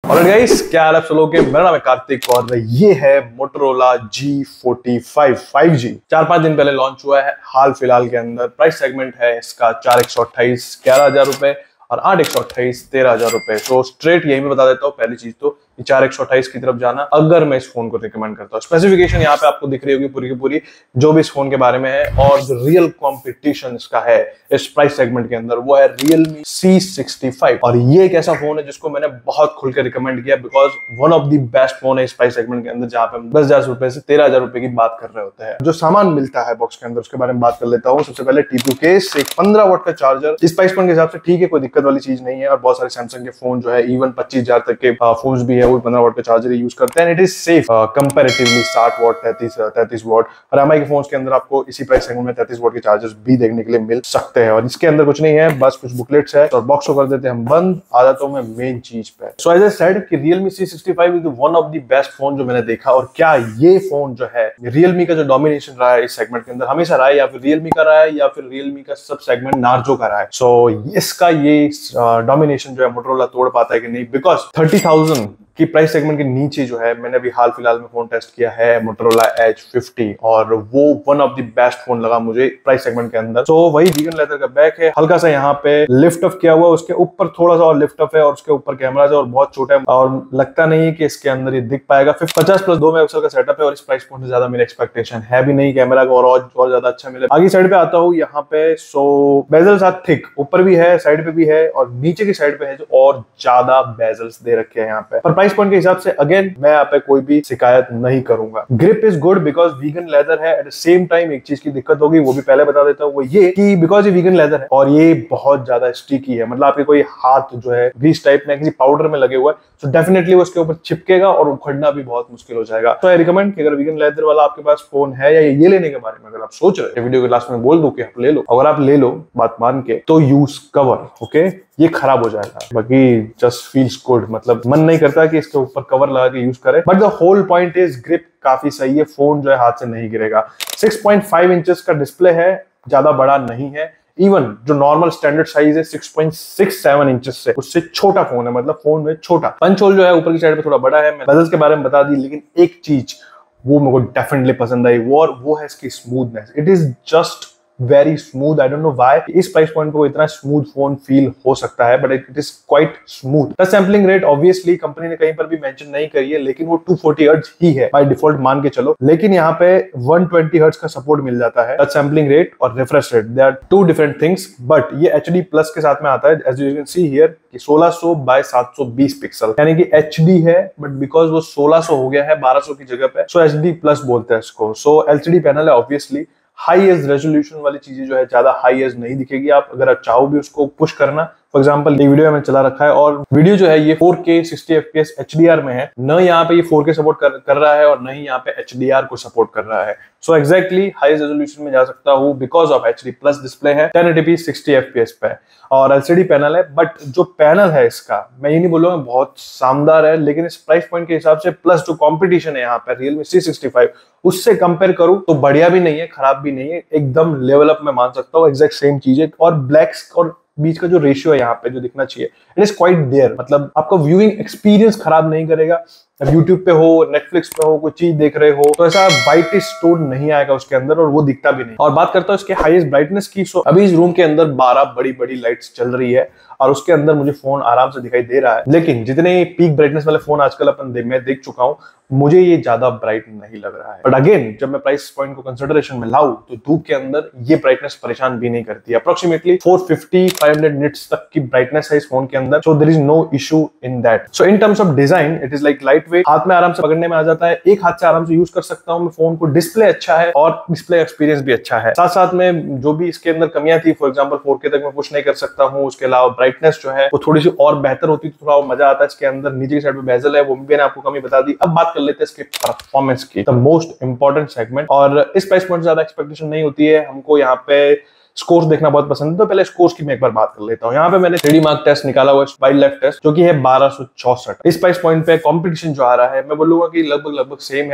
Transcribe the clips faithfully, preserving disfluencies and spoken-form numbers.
और गाइस क्या हाल है आप सब लोगों के। मेरा नाम है कार्तिक और ये है Motorola G forty five five G. चार पांच दिन पहले लॉन्च हुआ है हाल फिलहाल के अंदर। प्राइस सेगमेंट है इसका चार एक सौ अट्ठाईस ग्यारह हजार रुपए और आठ एक सौ अट्ठाईस तेरह हजार रुपए। तो स्ट्रेट यही मैं बता देता हूँ, पहली चीज तो चार एक सौ अट्ठाईस की तरफ जाना अगर मैं इस फोन को रिकमेंड करता हूँ। स्पेसिफिकेशन यहाँ पे आपको दिख रही होगी पूरी की पूरी जो भी इस फोन के बारे में है, और जो रियल कॉम्पिटिशन इसका है इस प्राइस सेगमेंट के अंदर वो है Realme सी सिक्सटी फाइव। और ये एक ऐसा फोन है जिसको मैंने बहुत खुल के रिकमेंड किया because one of the best phone है इस प्राइस सेगमेंट के अंदर, जहां पे हम दस हजार रुपए से तेरह हजार रुपए की बात कर रहे होते हैं। जो सामान मिलता है बॉक्स के अंदर उसके बारे में बात कर लेता हूँ। सबसे पहले टी टू केस, एक पंद्रह वॉट का चार्जर। इस प्राइस पॉइंट के हिसाब से ठीक है, कोई दिक्कत वाली चीज नहीं है। और बहुत सारे सैमसंग के फोन जो है इवन पच्चीस हजार तक के फोन भी है वो पंद्रह वॉट का चार्जर यूज करते हैं। इट इज सेफ कंपैरेटिवली साठ वॉट तैंतीस तैंतीस वॉट। और एम आई के फोन के अंदर आपको इसी प्राइस सेगमेंट में तैंतीस वॉट के चार्जर्स भी देखने के लिए मिल सकते हैं। और इसके अंदर कुछ नहीं है, बस कुछ बुकलेट्स है। और बॉक्स को कर देते हैं हम बंद। आ जाता हूं मैं मेन चीज पे। सो एज आई सेड कि Realme C sixty five is one of the best phone जो मैंने देखा। और क्या ये फोन जो है Realme का जो डोमिनेशन रहा है इस सेगमेंट के अंदर हमेशा रहा है, या फिर Realme का रहा है या फिर Realme का सब सेगमेंट नार्जो का रहा है। सो so, इसका ये डोमिनेशन जो है मोटोरोला तोड़ पाता है कि नहीं, बिकॉज थर्टी थाउजेंड की प्राइस सेगमेंट के नीचे जो है मैंने अभी हाल फिलहाल में फोन टेस्ट किया है मोटोरोला एज फिफ्टी, और वो one of the best phone लगा मुझे प्राइस सेगमेंट के अंदर। तो so, वही वीगन लेदर का बैक है, हल्का सा यहाँ पे लिफ्ट ऑफ किया हुआ, उसके ऊपर थोड़ा सा और लिफ्ट ऑफ है और उसके ऊपर कैमरा है और बहुत छोटा है और लगता नहीं है कि इसके अंदर ये दिख पाएगा। फिर पचास प्लस दो मेगापिक्सल का सेटअप है और इस प्राइस पॉइंट से ज्यादा मेरी एक्सपेक्टेशन है भी नहीं कैमरा का, और और ज्यादा अच्छा मिले। आगे साइड पे आता हूँ यहाँ पे। सो बेजल्स आर थिक, ऊपर भी है साइड पे भी है और नीचे की साइड पे है जो और ज्यादा बेजल्स दे रखे हैं यहाँ पे। पर प्राइस पॉइंट के हिसाब से अगेन मैं यहाँ पे कोई भी शिकायत नहीं करूंगा। Grip is good because vegan leather है। एट द सेम टाइम एक चीज की दिक्कत होगी वो भी पहले बता देता हूँ, वो ये कि बिकॉज ये वीगन लेदर है और ये बहुत ज्यादा स्टिकी है। मतलब आपके कोई हाथ जो है ग्रीस टाइप में किसी पाउडर में लगे हुआ है तो डेफिनेटली वो उसके ऊपर चिपकेगा और उखड़ना भी बहुत मुश्किल हो जाएगा। तो आई रिकमेंड कि अगर वीगन लेदर वाला आपके पास फोन है या ये लेने के बारे में अगर आप सोच रहे हैं, वीडियो के लास्ट में बोल दूं कि आप ले लो। अगर आप ले लो बात मान के तो यूज कवर, ओके ये खराब हो जाएगा। बाकी जस्ट फील्स गुड, मतलब मन नहीं करता कि इसके ऊपर कवर लगा के यूज करें। But the whole point is grip काफी सही है, फोन जो है हाथ से नहीं गिरेगा। सिक्स पॉइंट फाइव इंचेस का डिस्प्ले है, ज्यादा बड़ा नहीं है। इवन जो नॉर्मल स्टैंडर्ड साइज है six point six seven inches से उससे छोटा फोन है, मतलब फोन में छोटा। पंच होल जो है ऊपर की साइड पे थोड़ा बड़ा है। मैं बेजल्स के बारे में बता दी, लेकिन एक चीज वो मेरे को डेफिनेटली पसंद आई वो और वो है इसकी smoothness. It is just very smooth. I don't know why इस प्राइस पॉइंट पे इतना स्मूथ फोन फील हो सकता है, but it is quite smooth. Touch sampling rate obviously company ने कहीं पर भी मेंशन नहीं करी है, लेकिन वो टू फोर्टी हर्ट्ज ही है बाय डिफॉल्ट मान के चलो। लेकिन यहाँ पे वन ट्वेंटी हर्ट्ज का सपोर्ट मिल जाता है। टच सैंपलिंग रेट और refresh rate they are two different things, but ये एचडी प्लस के साथ में आता है। As you can see here कि सोलह सौ बाय सात सौ बीस पिक्सल, यानी कि एचडी है बट बिकॉज वो सोलह सौ हो गया है बारह सौ की जगह पे, सो एचडी प्लस बोलते हैं इसको। सो एलसीडी पैनल है ऑब्वियसली। हाई एज रेजोल्यूशन वाली चीजें जो है ज्यादा हाई एज नहीं दिखेगी। आप अगर आप चाहो भी उसको पुश करना, फॉर एग्जाम्पल ये वीडियो मैंने चला रखा है और वीडियो जो है ये four K sixty F P S H D R में है, न यहाँ पे ये फोर के सपोर्ट कर, कर रहा है और न ही यहाँ पे एच डी आर को सपोर्ट कर रहा है। सो एग्जैक्टली हाई रेजोल्यूशन में जा सकता हूँ because of H D plus display है, ten eighty P sixty F P S पे और एलसीडी पैनल है। बट जो पैनल है इसका मैं ये नहीं बोलूंगा बहुत शानदार है, लेकिन इस प्राइस पॉइंट के हिसाब से प्लस जो कॉम्पिटिशन है यहाँ पे Realme सी सिक्सटी फाइव उससे कंपेयर करूं तो बढ़िया भी नहीं है खराब भी नहीं है, एकदम लेवल अप में मान सकता हूँ। एग्जैक्ट सेम चीज है और ब्लैक्स और बीच का जो रेशियो है यहाँ पे जो दिखना चाहिए इट इज क्वाइट देयर। मतलब आपका व्यूइंग एक्सपीरियंस खराब नहीं करेगा। अब यूट्यूब पे हो, नेटफ्लिक्स पे हो, कोई चीज देख रहे हो तो ऐसा ब्राइटेस्ट टोन नहीं आएगा उसके अंदर और वो दिखता भी नहीं। और बात करता हूँ इसके हाईएस्ट ब्राइटनेस की। सो अभी इस रूम के अंदर बारह बड़ी बड़ी लाइट्स चल रही है और उसके अंदर मुझे फोन आराम से दिखाई दे रहा है, लेकिन जितने पीक ब्राइटनेस वाले फोन आजकल अपन दे, मैं देख चुका हूँ मुझे ये ज्यादा ब्राइट नहीं लग रहा है। बट अगेन जब मैं प्राइस पॉइंट को कंसिडरेशन में लाऊं तो धूप के अंदर ये ब्राइटनेस परेशान भी नहीं करती है। Approximately four fifty five hundred nits तक की ब्राइटनेस है इस फोन के अंदर, so there is no issue in that. So in terms of design it is like lightweight, हाथ में आराम से पकड़ने में आ जाता है, एक हाथ से आराम से यूज कर सकता हूं मैं फोन को। डिस्प्ले अच्छा है और डिस्प्ले एक्सपीरियंस भी अच्छा है। साथ साथ में जो भी इसके अंदर कमियां थी, फॉर एग्जांपल फोर के तक मैं पुश नहीं कर सकता हूं, उसके अलावा ब्राइटनेस जो है वो थोड़ी सी और बेहतर होती तो थोड़ा मजा आता है इसके अंदर। नीचे की साइड में बेजल है वो भी मैंने आपको कमी बता दी। अब बात कर लेते हैं इसके परफॉर्मेंस की, द मोस्ट इंपॉर्टेंट सेगमेंट। और इस प्राइस पॉइंट से ज्यादा एक्सपेक्टेशन नहीं होती है हमको। यहाँ पे स्कोर्स देखना बहुत पसंद है, तो पहले स्कोर्स की मैं एक बार बात कर लेता हूँ। यहाँ पे मैंने थ्री डी मार्क टेस्ट निकाला हुआ है, वाइल्ड लाइफ टेस्ट, जो कि है बारह सौ चौसठ। इस प्राइस पॉइंट पे कंपटीशन जो आ रहा है मैं बोलूंगा कि लगभग लगभग सेम है।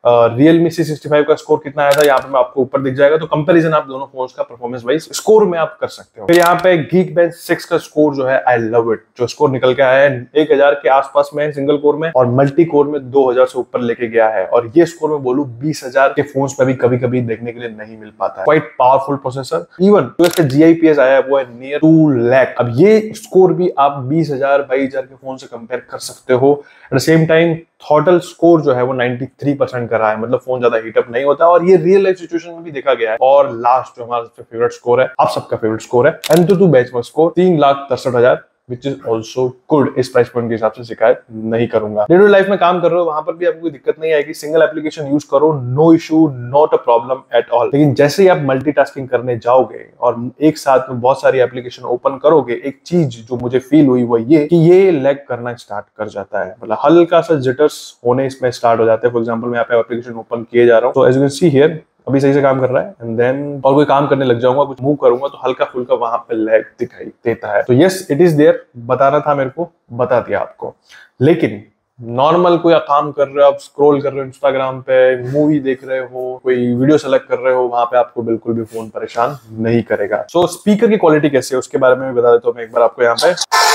रियलमी सी सिक्सटी फाइव का स्कोर कितना आया था यहाँ पे मैं आपको ऊपर दिख जाएगा, तो कंपैरिजन आप दोनों फोन्स का परफॉर्मेंस वाइज स्कोर में आप कर सकते हो। फिर यहाँ पे Geekbench सिक्स का स्कोर जो है आई लव इट, जो स्कोर निकल के आया है एक हजार के आसपास में सिंगल कोर में, और मल्टी कोर में दो हजार से ऊपर लेके गया है। और ये स्कोर मैं बोलूं बीस हजार के फोन्स पे भी कभी कभी देखने के लिए नहीं मिल पाता है। क्वाइट पावरफुल प्रोसेसर, इवन जो इसका जी आई पी एस आया है वो है नियर टू लैख। अब ये स्कोर भी आप बीस हजार बाईस हजार के फोन से कंपेयर कर सकते हो। At the same time throttle score जो है वो तिरानवे परसेंट का रहा है, मतलब फोन ज्यादा हीटअप नहीं होता, और ये रियल लाइफ सिचुएशन में भी देखा गया है। और लास्ट जो हमारा सबसे फेवरेट स्कोर है, आप सबका फेवरेट स्कोर है, एंटूटू बेंचमार्क स्कोर तीन लाख तिरसठ हजार, विच इज ऑल्सो गुड। इस प्राइस पॉइंट के हिसाब से शिकायत नहीं करूंगा। डे टू डे लाइफ में काम कर रहे हो वहां पर भी आपको कोई दिक्कत नहीं आएगी, सिंगल एप्लीकेशन यूज करो, no issue, not a problem at all. लेकिन जैसे ही आप मल्टीटास्किंग करने जाओगे और एक साथ में बहुत सारी एप्लीकेशन ओपन करोगे, एक चीज जो मुझे फील हुई वो ये कि ये लैग करना स्टार्ट कर जाता है, मतलब हल्का सा जिटर्स होने इसमें स्टार्ट हो जाते हैं। फॉर एग्जाम्पल मैं यहाँ पे एप्लीकेशन ओपन किए जा रहा हूँ, तो as you can see here अभी सही से काम कर रहा है, एंड देन और कोई काम करने लग जाऊंगा, कुछ मूव करूंगा तो हल्का फुल्का वहां पे लैग दिखाई देता है। तो यस इट इज देयर, बताना था मेरे को, बता दिया आपको। लेकिन नॉर्मल कोई काम कर रहे हो, आप स्क्रॉल कर रहे हो इंस्टाग्राम पे, मूवी देख रहे हो, कोई वीडियो सेलेक्ट कर रहे हो, वहां पे आपको बिल्कुल भी फोन परेशान नहीं करेगा। सो so, स्पीकर की क्वालिटी कैसे है उसके बारे में भी बता देता हूँ मैं एक बार आपको यहाँ पे।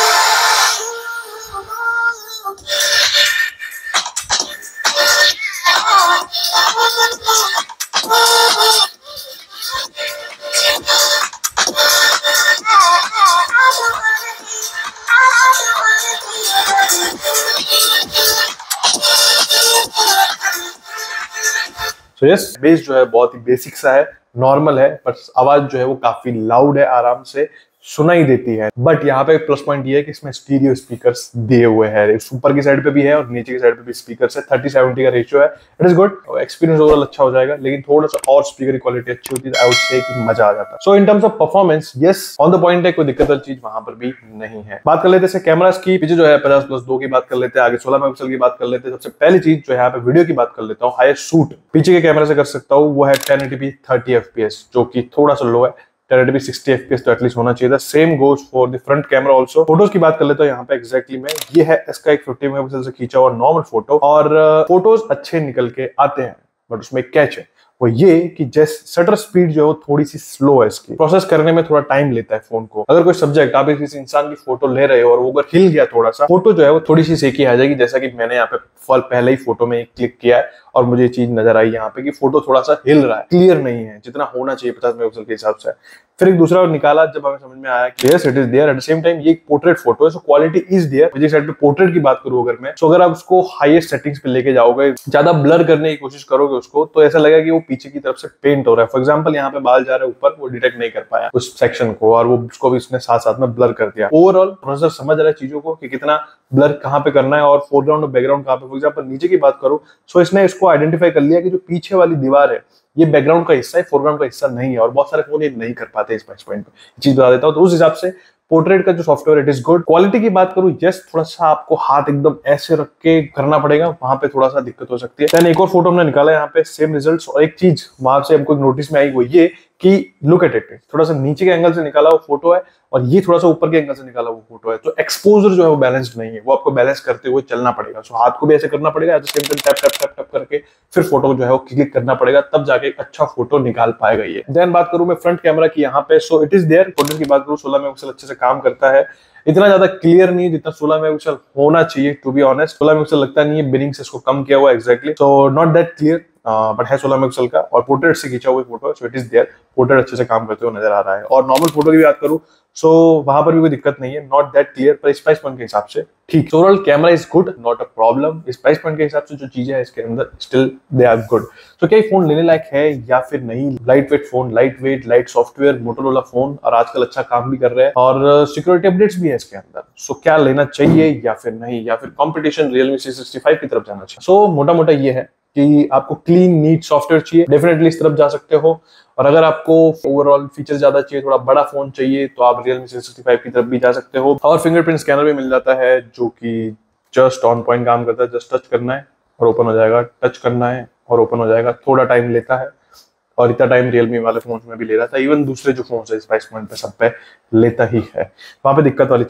तो यस बेस जो है बहुत ही बेसिक सा है, नॉर्मल है, पर आवाज जो है वो काफी लाउड है, आराम से सुनाई देती है। बट यहाँ पे एक प्लस पॉइंट ये है कि इसमें स्टीरियो स्पीकर्स दिए हुए हैं, ऊपर की साइड पे भी है और नीचे की साइड पे भी स्पीकर्स है। थर्टी सेवेंटी का रेशियो है, it is good, experience overall अच्छा हो जाएगा। लेकिन थोड़ा सा और स्पीकर की क्वालिटी अच्छी होती है, आई वुड से कि मजा आ जाता है। So in terms of performance yes on the point है, कोई दिक्कत वाली चीज वहां पर भी नहीं है। बात कर लेते हैं कैमरास की, पीछे जो है पचास प्लस दो की बात कर लेते हैं, आगे सोलह मेगापिक्सल की बात कर लेते हैं। सबसे पहली चीज जो है यहाँ पे वीडियो की बात कर लेता हूँ, हाईएस्ट शूट पीछे के कैमरा से कर सकता हूँ, वो है ten eighty p thirty F P S, जो कि थोड़ा सा लो है। Ten eighty P sixty F P S तो एटलीस्ट होना चाहिए था। Same goes for the front camera also. Photos की बात कर लेते हैं यहाँ पे एग्जैक्टली में, ये है इसका एक फिफ्टी मेगापिक्सल से खींचा हुआ नॉर्मल फोटो, और फोटोज अच्छे निकल के आते हैं, बट उसमें कैच है वो ये कि जैसे शटर स्पीड जो है वो थोड़ी सी स्लो है, इसकी प्रोसेस करने में थोड़ा टाइम लेता है फोन को। अगर कोई सब्जेक्ट आप किसी इंसान की फोटो ले रहे हो और वो अगर हिल गया थोड़ा सा, फोटो जो है वो थोड़ी सी सेकी आ जाएगी, जैसा कि मैंने यहाँ पे फल पहले ही फोटो में क्लिक किया है और मुझे ये चीज नजर आई यहाँ पे कि फोटो थोड़ा सा हिल रहा है, क्लियर नहीं है जितना होना चाहिए पचास मेगापिक्सल के हिसाब से। फिर एक दूसरा निकाला जब हमें समझ में आया कि yes it is there, at the same time ये एक पोर्ट्रेट फोटो है, सो क्वालिटी इज देयर। मुझे साइड पे पोर्ट्रेट की बात करूं अगर मैं, तो अगर आप उसको हाईएस्ट सेटिंग्स पे लेके जाओगे, ज्यादा ब्लर करने की कोशिश करोगे उसको, तो ऐसा लगेगा कि वो पीछे की तरफ से पेंट हो रहा है। फॉर एग्जाम्पल यहाँ पे बाल जा रहे हैं ऊपर, वो डिटेक्ट नहीं कर पाया उस सेक्शन को, और वो उसको भी उसने साथ साथ में ब्लर कर दिया। ओवरऑल प्रोसेसर समझ रहा है चीजों को कि कितना ब्लर कहाँ पे करना है और फोरग्राउंड और बैकग्राउंड कहाँ पे। फॉर एग्जाम्पल नीचे की बात करूं, सो इसने इसको आइडेंटिफाई कर लिया कि जो पीछे वाली दीवार है ये बैकग्राउंड का हिस्सा है, फोरग्राउंड का हिस्सा नहीं है, और बहुत सारे फोन ये नहीं कर पाते इस प्राइस पॉइंट पे। चीज बता देता हूं, तो उस हिसाब से पोर्ट्रेट का जो software it is good. Quality की बात करूं, यस थोड़ा सा आपको हाथ एकदम ऐसे रख के करना पड़ेगा, वहां पे थोड़ा सा दिक्कत हो सकती है। देन एक और फोटो हमने निकाला यहाँ पे, सेम रिजल्ट्स। और एक चीज वहां से हमको नोटिस में आई वो ये कि लुक एट इट, थोड़ा सा नीचे के एंगल से निकाला वो फोटो है और ये थोड़ा सा ऊपर के एंगल से निकाला वो फोटो है, तो एक्सपोजर जो है वो बैलेंस्ड नहीं है, वो आपको बैलेंस करते हुए चलना पड़ेगा। सो हाथ को भी ऐसे करना पड़ेगा, at the same time tap tap tap tap करके फिर फोटो जो है वो क्लिक करना पड़ेगा, तब जाके एक अच्छा फोटो निकाल पाएगा ये। देन बात करूं मैं फ्रंट कैमरा की यहाँ पे, so it is there. Photo की बात करूं, सोलह मेगापिक्सल अच्छे से काम करता है, इतना ज्यादा क्लियर नहीं जितना सोलह मेगापिक्सल होना चाहिए। टू बी ऑनेस्ट सोलह मेगापिक्सल लगता नहीं है, बिनिंग से इसको कम किया हुआ exactly, so not that clear, but है सोलह मेगापिक्सल का, और पोर्ट्रेट से खींचा हुआ photo, so it is there. Portrait अच्छे से काम करते हुए नजर आ रहा है। और नॉर्मल फोटो की बात करूं, सो so, वहां पर भी कोई दिक्कत नहीं है, नॉट दैट क्लियर, पर इस प्राइस पॉइंट के हिसाब से ठीक। Overall camera is good, not a problem. इस प्राइस पॉइंट के हिसाब से जो चीजें हैं इसके अंदर स्टिल दे आर गुड। तो क्या ये फोन लेने लायक है या फिर नहीं? Light weight phone, light weight, light software, Motorola phone, और आजकल अच्छा काम भी कर रहे हैं और सिक्योरिटी अपडेट्स भी है इसके अंदर। सो so, क्या लेना चाहिए या फिर नहीं, या फिर competition Realme C sixty five की तरफ जाना चाहिए? सो so, मोटा मोटा ये है कि आपको क्लीन नीट सॉफ्टवेयर चाहिए, डेफिनेटली इस तरफ जा सकते हो। और अगर आपको ओवरऑल फीचर ज्यादा चाहिए, थोड़ा बड़ा फोन चाहिए, तो आप रियलमी सी सिक्सटी फाइव की तरफ भी जा सकते हो। और फिंगरप्रिंट स्कैनर भी मिल जाता है जो कि जस्ट ऑन पॉइंट काम करता है, जस्ट टच करना है और ओपन हो जाएगा, टच करना है और ओपन हो जाएगा। थोड़ा टाइम लेता है और इतना टाइम रियलमी वाले फोन में भी ले रहा था, इवन दूसरे जो फोन है इस प्राइस पॉइंट पे सब पे लेता ही है, वहां पे दिक्कत वाली चीज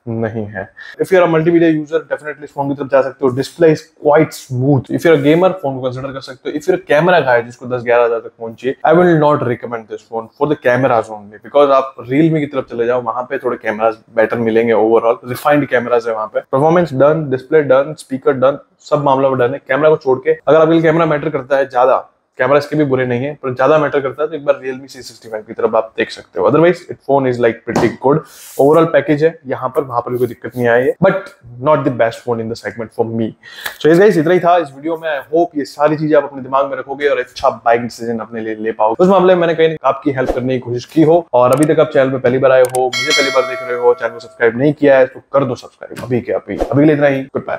नहीं है। If you are a multimedia user definitely इस फोन की तरफ जा सकते हो। Display is quite smooth. If you are a gamer phone को कंसीडर कर सकते हो। If you are camera guy जिसको दस ग्यारह हजार तक फोन चाहिए, I will not recommend this phone for the cameras only, because आप रियलमी की तरफ चले जाओ, वहां पे थोड़े कैमराज बेटर मिलेंगे। ओवरऑल रिफाइंड कैमराज है वहां पे, performance done, display done, speaker done, सब मामला में डन है। कैमरा को छोड़ के अगर आपके लिए कैमरा मैटर करता है ज्यादा, कैमरा इसके भी बुरे नहीं है पर ज्यादा मैटर करता है, तो एक बार Realme C सिक्सटी-फाइव की तरफ आप देख सकते हो। Otherwise it phone is like pretty good. Overall package है यहाँ पर, वहां पर भी कोई दिक्कत नहीं आई है, but not the best phone in the segment for me. So इस गाइस इतना ही था इस वीडियो में। आई होप ये सारी चीजें आप अपने दिमाग में रखोगे और अच्छा बाइक डिसीजन अपने लिए ले पाओगे। उस मामले में मैंने कहीं आपकी हेल्प करने की कोशिश की हो, और अभी तक आप चैनल पे पहली बार आए हो, मुझे पहली बार देख रहे हो, चैनल को सब्सक्राइब नहीं किया है तो कर दो सब्सक्राइब अभी के अभी। अभी के लिए इतना ही, गुड बाय।